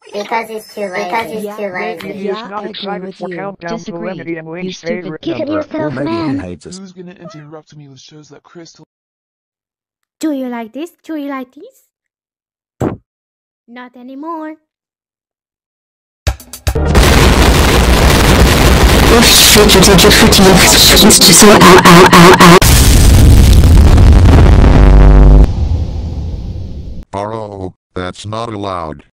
Because he's too lazy. Because he's too lazy. He is not excited for Countdown to Remedy and You Wayne's stupid. favorite Give it number. yourself, man. Who's gonna interrupt me with shows that Crystal? Do you like this? Do you like this? Not anymore. Oh, that's not allowed.